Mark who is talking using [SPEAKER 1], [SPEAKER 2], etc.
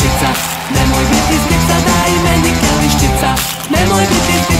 [SPEAKER 1] liščica. Nemoj biti zbik sada i meni ke liščica. Nemoj biti zbik